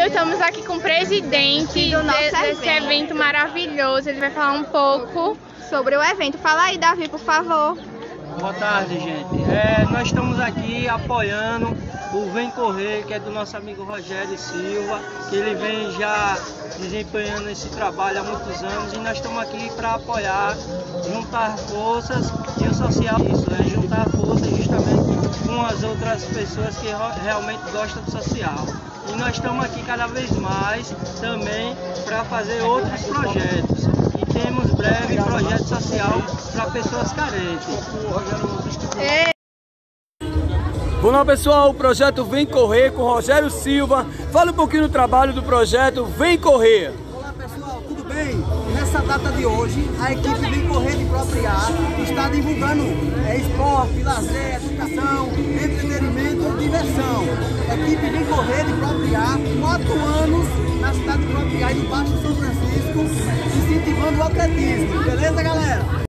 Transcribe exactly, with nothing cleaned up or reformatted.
Will, estamos aqui com o presidente do nosso de, desse evento. evento maravilhoso. Ele vai falar um pouco sobre o evento. Fala aí, Davi, por favor. Boa tarde, gente. É, nós estamos aqui apoiando o Vem Correr, que é do nosso amigo Rogério Silva, que ele vem já desempenhando esse trabalho há muitos anos, e nós estamos aqui para apoiar, juntar forças, e o social isso, é juntar forças justamente com as outras pessoas que realmente gostam do social. E nós estamos aqui cada vez mais também para fazer outros projetos. E temos breve projeto social para pessoas carentes. Ei. Olá pessoal, o projeto Vem Correr com Rogério Silva. Fala um pouquinho do trabalho do projeto Vem Correr. Olá pessoal, tudo bem? Nessa data de hoje, a equipe Vem Correr de Própria está divulgando é, esporte, lazer, educação, entretenimento e diversão. A equipe Vem Correr de Própria, quatro anos na cidade de Própria e no Baixo São Francisco, incentivando o atletismo. Beleza, galera?